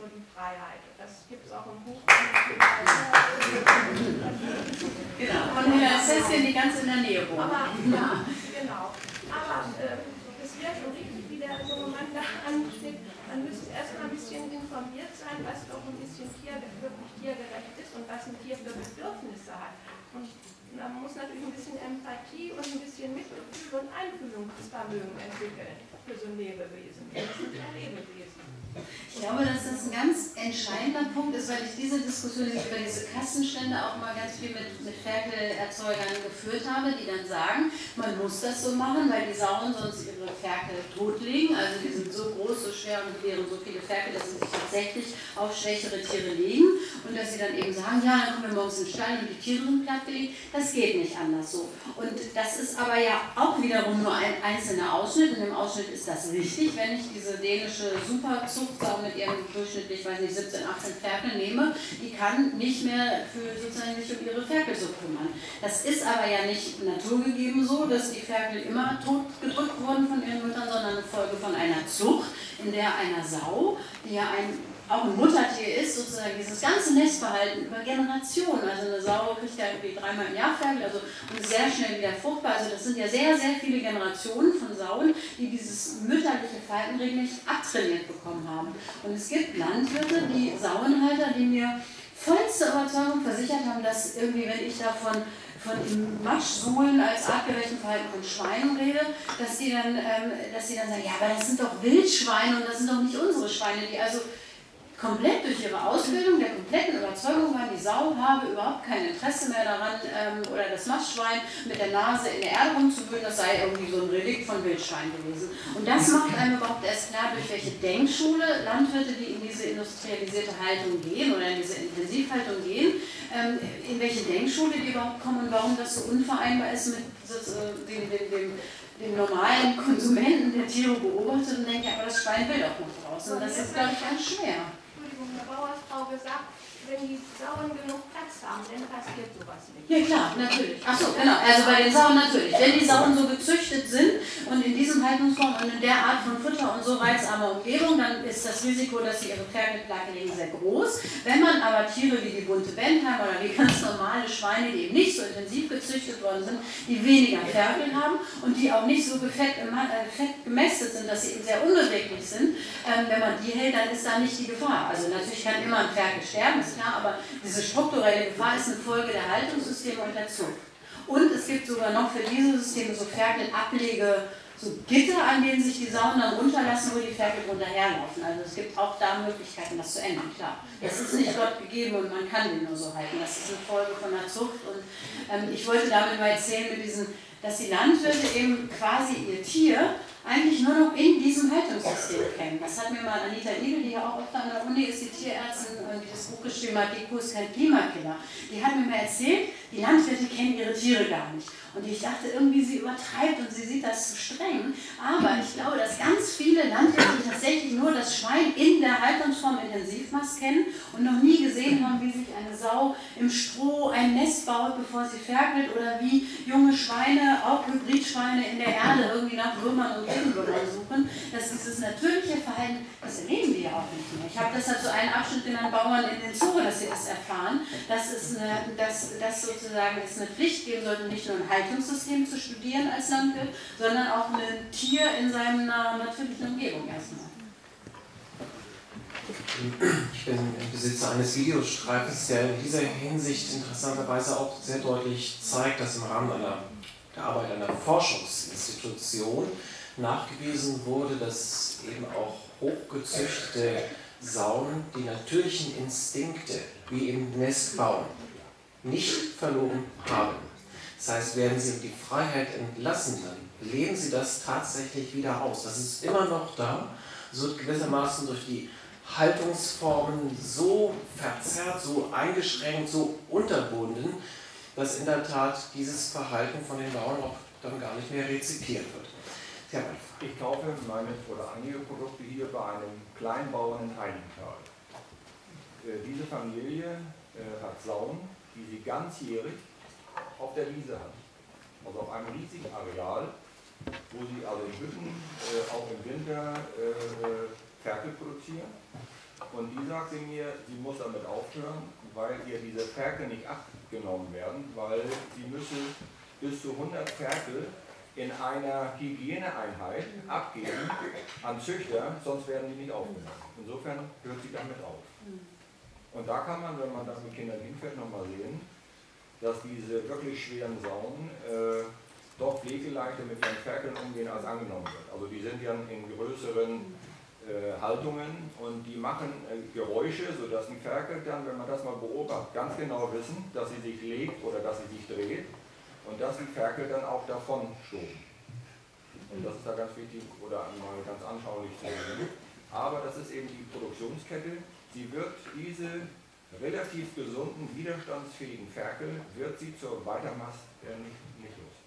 so die Freiheit. Das gibt es auch im Buch. Genau, von Herrn Sesschen, die ganz in der Nähe wohnen. Aber, ja, genau. Aber es wäre schon richtig, wie der junge Mann da ansteht, man müsste erstmal ein bisschen informiert sein, was doch ein bisschen wirklich tiergerecht ist und was ein Tier für Bedürfnisse hat. Und man muss natürlich ein bisschen Empathie und ein bisschen Mitgefühl und Einfühlungsvermögen entwickeln für so ein Lebewesen. Das sind ja Lebewesen. Ich glaube, dass das ein ganz entscheidender Punkt ist, weil ich diese Diskussion über diese Kassenstände auch mal ganz viel mit Ferkelerzeugern geführt habe, die dann sagen, man muss das so machen, weil die Sauen sonst ihre Ferkel totlegen. Also die sind so groß, so schwer und gebären so viele Ferkel, dass sie sich tatsächlich auf schwächere Tiere legen. Und dass sie dann eben sagen, ja, dann kommen wir morgens in den Stall und die Tiere sind plattgelegt. Das geht nicht anders so. Und das ist aber ja auch wiederum nur ein einzelner Ausschnitt. In dem Ausschnitt ist das richtig, wenn ich diese dänische Superzuchtsau mit ihrem durchschnittlich, weiß nicht, 17, 18 Ferkel nehme, die kann nicht mehr für sozusagen sich um ihre Ferkel so kümmern. Das ist aber ja nicht naturgegeben so, dass die Ferkel immer totgedrückt wurden von ihren Müttern, sondern eine Folge von einer Zucht, in der einer Sau, die ja auch ein Muttertier ist, sozusagen dieses ganze Nestverhalten über Generationen. Also eine Sau kriegt ja irgendwie 3-mal im Jahr Ferkel, also und ist sehr schnell wieder fruchtbar. Also das sind ja sehr, sehr viele Generationen von Sauen, die dieses mütterliche Verhalten regelmäßig abtrainiert bekommen haben. Und es gibt Landwirte, die Sauenhalter, die mir vollste Überzeugung versichert haben, dass irgendwie, wenn ich davon im Matschsuhlen als artgerechten Verhalten von Schweinen rede, dass die dann sagen, ja, aber das sind doch Wildschweine und das sind doch nicht unsere Schweine, die also komplett durch ihre Ausbildung der kompletten Überzeugung waren, die Sau habe überhaupt kein Interesse mehr daran, oder das Mastschwein mit der Nase in der Erde rumzuwühlen, das sei irgendwie so ein Relikt von Wildschwein gewesen. Und das macht einem überhaupt erst klar, durch welche Denkschule Landwirte, die in diese industrialisierte Haltung gehen oder in diese Intensivhaltung gehen, in welche Denkschule die überhaupt kommen und warum das so unvereinbar ist mit dem normalen Konsumenten, der Tiere beobachtet und denkt, ja, aber das Schwein will doch noch draußen. Und das ist, glaube ich, ganz schwer. Entschuldigung, eine Bauersfrau gesagt, wenn die Sauen genug Platz haben, dann passiert sowas nicht. Ja klar, natürlich. Achso, genau. Also bei den Sauen natürlich. Wenn die Sauen so gezüchtet sind und in diesem Haltungsform und in der Art von Futter und so reizarmer Umgebung, dann ist das Risiko, dass sie ihre Ferkel legen, sehr groß. Wenn man aber Tiere wie die bunte Bentheim oder wie ganz normale Schweine, die eben nicht so intensiv gezüchtet worden sind, die weniger Ferkel haben und die auch nicht so fett gemästet sind, dass sie eben sehr unbeweglich sind, wenn man die hält, dann ist da nicht die Gefahr. Also natürlich kann immer ein Ferkel sterben, ist klar, aber diese strukturelle Gefahr ist eine Folge der Haltungssysteme und der Zucht. Und es gibt sogar noch für diese Systeme so Ferkelablege, so Gitter, an denen sich die Sauen dann runterlassen, wo die Ferkel drunter herlaufen. Also es gibt auch da Möglichkeiten, das zu ändern, klar. Das ist nicht Gott gegeben und man kann den nur so halten. Das ist eine Folge von der Zucht. Und ich wollte damit mal erzählen, dass die Landwirte eben quasi ihr Tier eigentlich nur noch in diesem Haltungssystem kennen. Das hat mir mal Anita Idel, die ja auch öfter an der Uni ist, die Tierärztin, die das Buch geschrieben hat, die Kuh ist kein Klimakiller. Die hat mir mal erzählt, die Landwirte kennen ihre Tiere gar nicht. Und ich dachte irgendwie, sie übertreibt und sie sieht das zu streng. Aber ich glaube, dass ganz viele Landwirte tatsächlich nur das Schwein in der Haltungsform Intensivmast kennen und noch nie gesehen haben, wie sich eine Sau im Stroh ein Nest baut, bevor sie ferkelt, oder wie junge Schweine, auch Hybridschweine, in der Erde irgendwie nach Würmern und Regenwürmern suchen. Dass dieses natürliche Verhalten, das erleben die ja auch nicht mehr. Ich habe deshalb so einen Abschnitt genannt, Bauern in den Zoo, dass sie das erfahren, dass das sozusagen es eine Pflicht geben sollte, nicht nur ein Haltungssystem zu studieren als Landwirt, sondern auch ein Tier in seiner natürlichen Umgebung erstmal. Ich bin im Besitzer eines Videostreifens, der in dieser Hinsicht interessanterweise auch sehr deutlich zeigt, dass im Rahmen der Arbeit einer Forschungsinstitution nachgewiesen wurde, dass eben auch hochgezüchtete Sauen die natürlichen Instinkte, wie eben Nestbauen, nicht verloren haben. Das heißt, werden sie in die Freiheit entlassen, dann leben sie das tatsächlich wieder aus. Das ist immer noch da, so gewissermaßen durch die Haltungsformen so verzerrt, so eingeschränkt, so unterbunden, dass in der Tat dieses Verhalten von den Bauern auch dann gar nicht mehr rezipiert wird. Ich kaufe meine oder einige Produkte hier bei einem Kleinbauern in Heiligenthal. Diese Familie hat Sauen, die sie ganzjährig auf der Wiese hat. Also auf einem riesigen Areal, wo sie also in Büschen auch im Winter Ferkel produzieren. Und die sagte mir, sie muss damit aufhören, weil ihr diese Ferkel nicht abgenommen werden, weil sie müssen bis zu 100 Ferkel in einer Hygieneeinheit abgeben an Züchter, sonst werden die nicht aufgenommen. Insofern hört sie damit auf. Und da kann man, wenn man da mit Kindern hinfährt, nochmal sehen, dass diese wirklich schweren Saunen doch pflegeleichter mit ihren Ferkeln umgehen, als angenommen wird. Also die sind ja in größeren Haltungen und die machen Geräusche, sodass die Ferkel dann, wenn man das mal beobachtet, ganz genau wissen, dass sie sich legt oder dass sie sich dreht und dass die Ferkel dann auch davon stoßen. Und das ist da ganz wichtig oder mal ganz anschaulich zu sehen. Aber das ist eben die Produktionskette. Sie wird diese relativ gesunden, widerstandsfähigen Ferkel, wird sie zur Weitermast nicht los.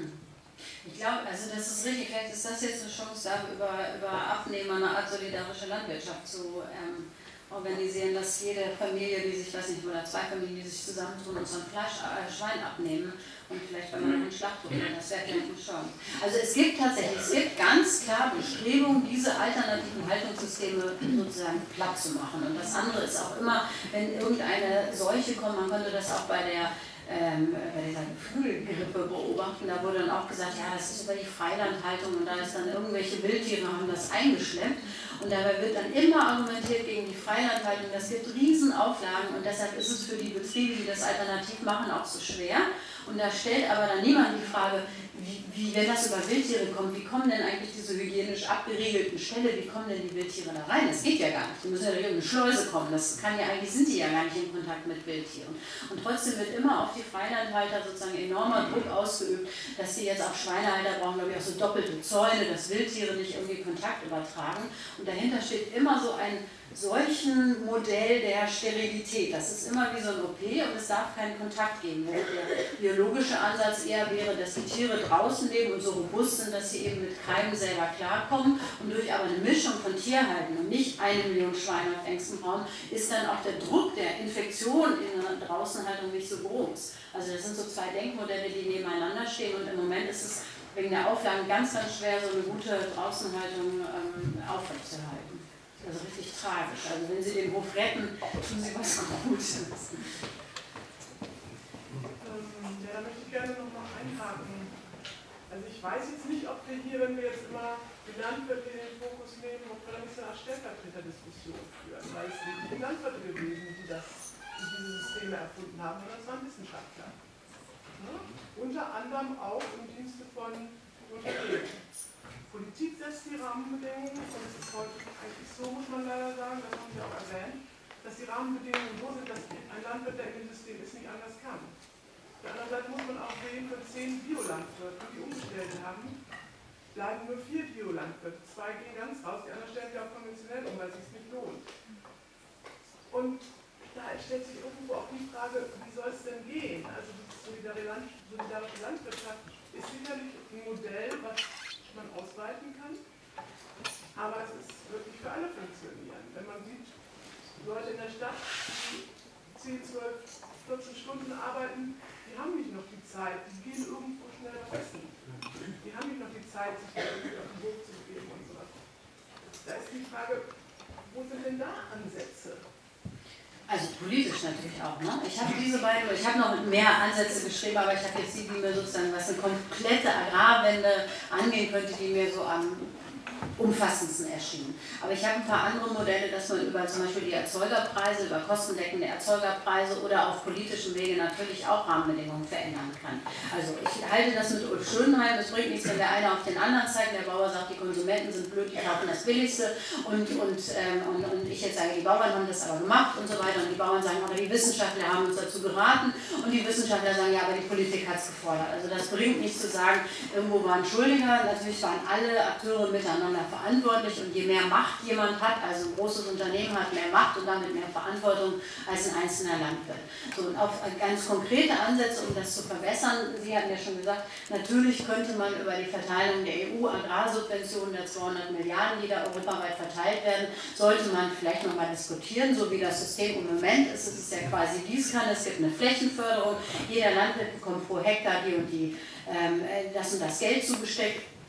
Ich glaube, also das ist richtig, vielleicht ist das jetzt eine Chance, da über Abnehmer eine Art solidarische Landwirtschaft zu organisieren, dass jede Familie, die sich, weiß nicht, oder 2 Familien, die sich zusammentun und so ein Schwein abnehmen und vielleicht bei einem Schlachthof, das wäre vielleicht eine Chance. Also es gibt tatsächlich, ganz klar Bestrebungen, diese alternativen Haltungssysteme sozusagen platt zu machen. Und das andere ist auch immer, wenn irgendeine Seuche kommt, man könnte das auch bei dieser Geflügelgrippe beobachten, da wurde dann auch gesagt, ja, das ist über die Freilandhaltung und da ist dann irgendwelche Wildtiere haben das eingeschleppt und dabei wird dann immer argumentiert gegen die Freilandhaltung, das gibt Riesenauflagen und deshalb ist es für die Betriebe, die das alternativ machen, auch so schwer und da stellt aber dann niemand die Frage, wenn das über Wildtiere kommt, wie kommen denn eigentlich diese hygienisch abgeriegelten Ställe, wie kommen denn die Wildtiere da rein? Das geht ja gar nicht, die müssen ja durch irgendeine Schleuse kommen, eigentlich sind die ja gar nicht in Kontakt mit Wildtieren. Und trotzdem wird immer auf die Freilandhalter sozusagen enormer Druck ausgeübt, dass sie jetzt auch Schweinehalter brauchen, glaube ich, auch so doppelte Zäune, dass Wildtiere nicht irgendwie Kontakt übertragen. Und dahinter steht immer so ein solchen Modell der Sterilität. Das ist immer wie so ein OP und es darf keinen Kontakt geben. Während der biologische Ansatz eher wäre, dass die Tiere draußen leben und so robust sind, dass sie eben mit Keimen selber klarkommen und durch aber eine Mischung von Tierhalten und nicht 1 Million Schweine auf engstem Raum, ist dann auch der Druck der Infektion in der Draußenhaltung nicht so groß. Also das sind so 2 Denkmodelle, die nebeneinander stehen und im Moment ist es wegen der Auflagen ganz, ganz schwer, so eine gute Draußenhaltung aufrechtzuerhalten. Also richtig tragisch. Also wenn Sie den Hof retten, tun Sie was Gutes. Ja, da möchte ich gerne nochmal einhaken. Also ich weiß jetzt nicht, ob wir hier, wenn wir jetzt immer die Landwirte in den Fokus nehmen, ob wir da nicht so eine Art Stellvertreterdiskussion führen. Weil es sind die Landwirte gewesen, die diese Systeme erfunden haben, sondern es waren Wissenschaftler. Ja? Unter anderem auch im Dienste von Unternehmen. Politik setzt die Rahmenbedingungen und es ist heute eigentlich so, muss man leider sagen, das haben Sie auch erwähnt, dass die Rahmenbedingungen so sind, dass ein Landwirt, der in dem System ist, nicht anders kann. Auf der anderen Seite muss man auch sehen, von 10 Biolandwirten, die umgestellt haben, bleiben nur 4 Biolandwirte. 2 gehen ganz raus, die anderen stellen sich auch konventionell um, weil es sich nicht lohnt. Und da stellt sich irgendwo auch die Frage, wie soll es denn gehen? Also die solidarische Landwirtschaft ist sicherlich ein Modell, was man ausweiten kann, aber es ist wirklich für alle funktionieren. Wenn man sieht, Leute in der Stadt, die 10, 12, 14 Stunden arbeiten, die haben nicht noch die Zeit, die gehen irgendwo schnell was essen. Die haben nicht noch die Zeit, sich irgendwie auf den Hof zu begeben und so was. Da ist die Frage, wo sind denn da Ansätze? Also politisch natürlich auch, ne? Ich habe diese beiden, ich habe noch mehr Ansätze geschrieben, aber ich habe jetzt die mir sozusagen, was eine komplette Agrarwende angehen könnte, die mir so am umfassendsten erschienen. Aber ich habe ein paar andere Modelle, dass man über zum Beispiel die Erzeugerpreise, über kostendeckende Erzeugerpreise oder auf politischem Wege natürlich auch Rahmenbedingungen verändern kann. Also ich halte das mit Ulf Schönheim, es bringt nichts, wenn der eine auf den anderen zeigt, der Bauer sagt, die Konsumenten sind blöd, die kaufen das Billigste und ich jetzt sage, die Bauern haben das aber gemacht und so weiter und die Bauern sagen, aber die Wissenschaftler haben uns dazu geraten und die Wissenschaftler sagen, ja, aber die Politik hat es gefordert. Also das bringt nichts zu sagen, irgendwo waren Schuldiger, natürlich waren alle Akteure miteinander verantwortlich und je mehr Macht jemand hat, also ein großes Unternehmen hat mehr Macht und damit mehr Verantwortung als ein einzelner Landwirt. So, und auf ganz konkrete Ansätze, um das zu verbessern, Sie hatten ja schon gesagt, natürlich könnte man über die Verteilung der EU-Agrarsubventionen der 200 Milliarden, die da europaweit verteilt werden, sollte man vielleicht nochmal diskutieren, so wie das System im Moment ist. Es ist ja quasi Gießkanne, es gibt eine Flächenförderung, jeder Landwirt bekommt pro Hektar die und die das und das Geld zugesteckt.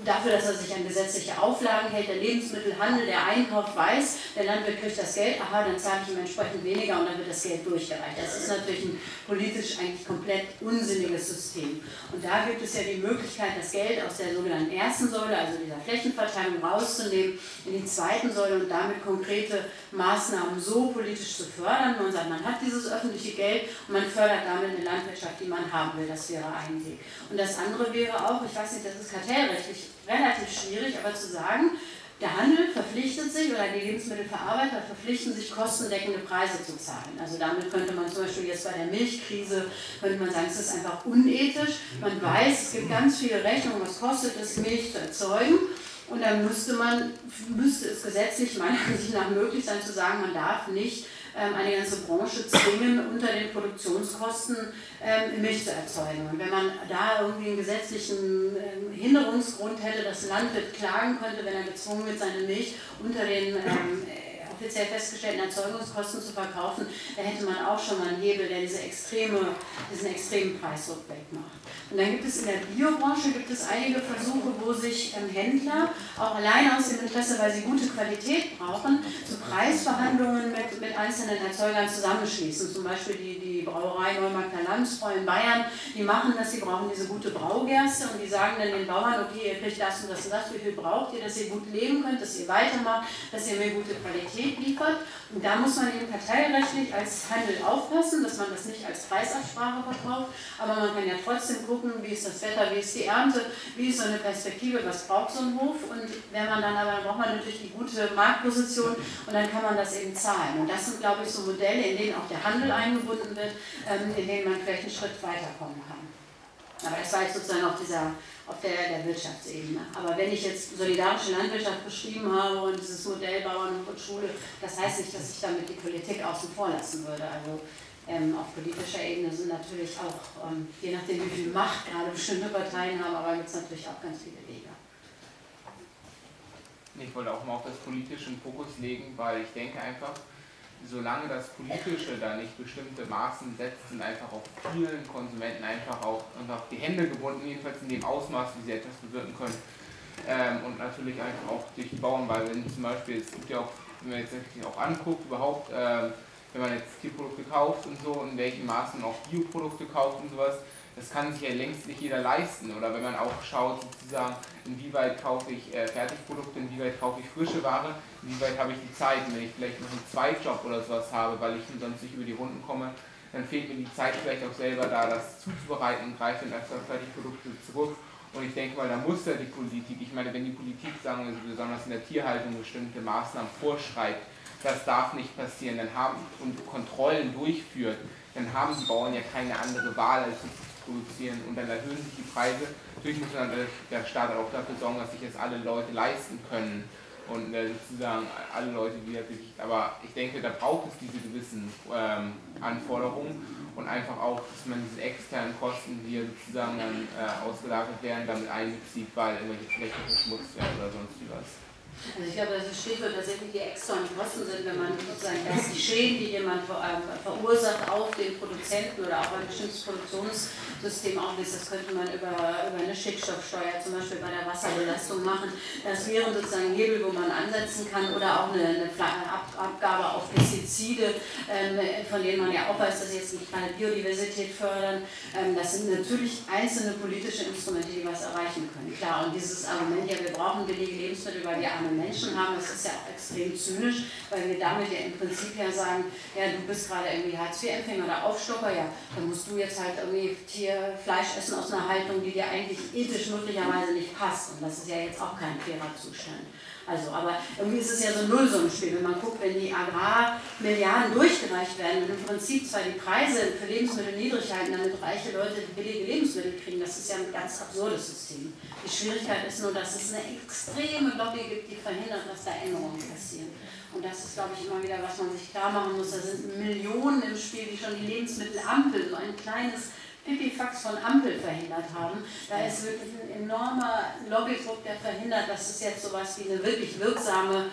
dafür, dass er sich an gesetzliche Auflagen hält, der Lebensmittelhandel, der Einkauf weiß, der Landwirt kriegt das Geld, aha, dann zahle ich ihm entsprechend weniger und dann wird das Geld durchgereicht. Das ist natürlich ein politisch eigentlich komplett unsinniges System. Und da gibt es ja die Möglichkeit, das Geld aus der sogenannten ersten Säule, also dieser Flächenverteilung, rauszunehmen in die zweiten Säule und damit konkrete Maßnahmen so politisch zu fördern. Man sagt, man hat dieses öffentliche Geld und man fördert damit eine Landwirtschaft, die man haben will. Das wäre ein Weg. Und das andere wäre auch, ich weiß nicht, das ist kartellrechtlich relativ schwierig, aber zu sagen, der Handel verpflichtet sich oder die Lebensmittelverarbeiter verpflichten sich, kostendeckende Preise zu zahlen. Also damit könnte man zum Beispiel jetzt bei der Milchkrise, könnte man sagen, es ist einfach unethisch. Man weiß, es gibt ganz viele Rechnungen, was kostet es, Milch zu erzeugen. Und dann müsste es gesetzlich meiner Ansicht nach möglich sein zu sagen, man darf nicht eine ganze Branche zwingen, unter den Produktionskosten Milch zu erzeugen. Und wenn man da irgendwie einen gesetzlichen Hinderungsgrund hätte, dass ein Landwirt klagen könnte, wenn er gezwungen wird, seine Milch unter den offiziell festgestellten Erzeugungskosten zu verkaufen, da hätte man auch schon mal einen Hebel, der diesen extremen Preisdruck wegmacht. Und dann gibt es in der Biobranche einige Versuche, wo sich Händler auch allein aus dem Interesse, weil sie gute Qualität brauchen, zu Preisverhandlungen mit einzelnen Erzeugern zusammenschließen. Zum Beispiel die Brauerei Neumarkter Landsbräu in Bayern, die machen das, sie brauchen diese gute Braugerste und die sagen dann den Bauern, okay, ihr kriegt das und das und das, wie viel braucht ihr, dass ihr gut leben könnt, dass ihr weitermacht, dass ihr mir gute Qualität liefert. Und da muss man eben kartellrechtlich als Handel aufpassen, dass man das nicht als Preisabsprache verkauft, aber man kann ja trotzdem gucken, wie ist das Wetter, wie ist die Ernte, wie ist so eine Perspektive, was braucht so ein Hof und wenn man dann braucht man natürlich die gute Marktposition und dann kann man das eben zahlen. Und das sind, glaube ich, so Modelle, in denen auch der Handel eingebunden wird, in denen man vielleicht einen Schritt weiterkommen kann. Aber das war jetzt sozusagen auf der Wirtschaftsebene. Aber wenn ich jetzt solidarische Landwirtschaft beschrieben habe und dieses Modell Bauernhof und Schule, das heißt nicht, dass ich damit die Politik außen vor lassen würde. Also auf politischer Ebene sind natürlich auch, je nachdem wie viel Macht gerade bestimmte Parteien haben, aber gibt es natürlich auch ganz viele Wege. Ich wollte auch mal auf das Politische einen Fokus legen, weil ich denke einfach, solange das Politische da nicht bestimmte Maßen setzt, sind einfach auch vielen Konsumenten einfach die Hände gebunden, jedenfalls in dem Ausmaß, wie sie etwas bewirken können. Und natürlich einfach auch durch die Bauern, weil wenn zum Beispiel, es gibt ja auch, wenn man jetzt auch anguckt, überhaupt, wenn man jetzt Tierprodukte kauft und so, in welchen Maßen auch Bioprodukte kauft und sowas, das kann sich ja längst nicht jeder leisten. Oder wenn man auch schaut, sozusagen, inwieweit kaufe ich Fertigprodukte, inwieweit kaufe ich frische Ware, inwieweit habe ich die Zeit, wenn ich vielleicht noch einen Zweitjob oder sowas habe, weil ich sonst nicht über die Runden komme, dann fehlt mir die Zeit vielleicht auch selber da, das zuzubereiten und greife dann einfach Fertigprodukte zurück. Und ich denke mal, da muss ja die Politik, ich meine, wenn die Politik, sagen wir besonders in der Tierhaltung, bestimmte Maßnahmen vorschreibt, das darf nicht passieren, und Kontrollen durchführt, dann haben die Bauern ja keine andere Wahl, als zu produzieren und dann erhöhen sich die Preise. Natürlich muss dann der Staat auch dafür sorgen, dass sich das alle Leute leisten können und sozusagen alle Leute, die natürlich, aber ich denke, da braucht es diese gewissen Anforderungen und einfach auch, dass man diese externen Kosten, die sozusagen dann ausgelagert werden, damit einbezieht, weil irgendwelche Flächen verschmutzt werden oder sonst wie was. Also ich glaube, das Stichwort tatsächlich die externen Kosten sind, wenn man sozusagen die Schäden, die jemand verursacht auf den Produzenten oder auch ein bestimmtes Produktionssystem auflässt, das könnte man über eine Stickstoffsteuer zum Beispiel bei der Wasserbelastung machen. Das wäre sozusagen ein Hebel, wo man ansetzen kann oder auch eine Abgabe auf Pestizide, von denen man ja auch weiß, dass sie jetzt nicht gerade Biodiversität fördern. Das sind natürlich einzelne politische Instrumente, die was erreichen können. Klar, und dieses Argument, ja, wir brauchen billige Lebensmittel, weil wir arme Menschen haben, das ist ja auch extrem zynisch, weil wir damit ja im Prinzip ja sagen, ja, du bist gerade irgendwie Hartz-IV-Empfänger oder Aufstocker, ja, dann musst du jetzt halt irgendwie Fleisch essen aus einer Haltung, die dir eigentlich ethisch möglicherweise nicht passt. Und das ist ja jetzt auch kein fairer Zustand. Also, aber irgendwie ist es ja so ein Nullsummenspiel, wenn man guckt, wenn die Agrarmilliarden durchgereicht werden und im Prinzip zwar die Preise für Lebensmittel niedrig halten, damit reiche Leute billige Lebensmittel kriegen, das ist ja ein ganz absurdes System. Die Schwierigkeit ist nur, dass es eine extreme Lobby gibt, die verhindert, dass da Änderungen passieren. Und das ist, glaube ich, immer wieder, was man sich klar machen muss. Da sind Millionen im Spiel, die schon die Lebensmittelampel, so ein kleines Pipifax von Ampel verhindert haben. Da ist wirklich ein enormer Lobbydruck, der verhindert, dass es jetzt sowas wie eine wirklich wirksame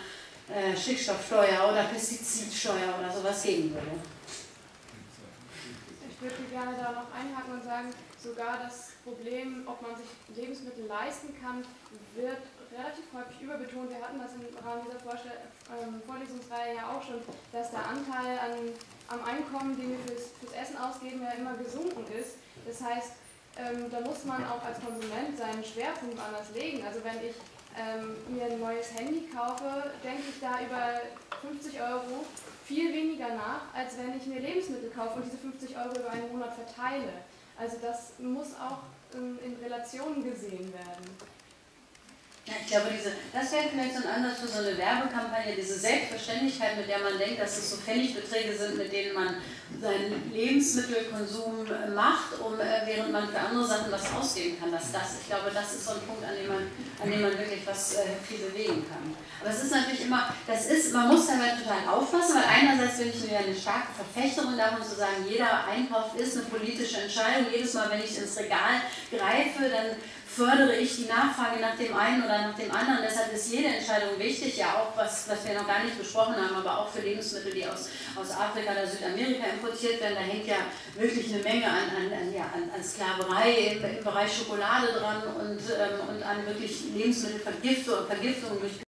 Stickstoffsteuer oder Pestizidsteuer oder sowas geben würde. Ich würde gerne da noch einhaken und sagen, sogar das Problem, ob man sich Lebensmittel leisten kann, wird relativ häufig überbetont. Wir hatten das im Rahmen dieser Vorlesungsreihe ja auch schon, dass der Anteil am Einkommen, den wir fürs Essen ausgeben, ja immer gesunken ist. Das heißt, da muss man auch als Konsument seinen Schwerpunkt anders legen. Also wenn ich mir ein neues Handy kaufe, denke ich da über 50 € viel weniger nach, als wenn ich mir Lebensmittel kaufe und diese 50 € über einen Monat verteile. Also das muss auch in Relationen gesehen werden. Ja, ich glaube, das wäre vielleicht so ein Ansatz für so eine Werbekampagne, diese Selbstverständlichkeit, mit der man denkt, dass es so Pfennigbeträge sind, mit denen man seinen Lebensmittelkonsum macht, während man für andere Sachen was ausgeben kann. Ich glaube, das ist so ein Punkt, an dem man wirklich was viel bewegen kann. Aber es ist natürlich immer, man muss dabei total aufpassen, weil einerseits bin ich eine starke Verfechterin davon zu sagen, jeder Einkauf ist eine politische Entscheidung. Jedes Mal, wenn ich ins Regal greife, dann fördere ich die Nachfrage nach dem einen oder nach dem anderen. Deshalb ist jede Entscheidung wichtig, ja auch, was wir noch gar nicht besprochen haben, aber auch für Lebensmittel, die aus Afrika oder Südamerika importiert werden. Da hängt ja wirklich eine Menge an Sklaverei im Bereich Schokolade dran und an wirklich Lebensmittelvergiftung durch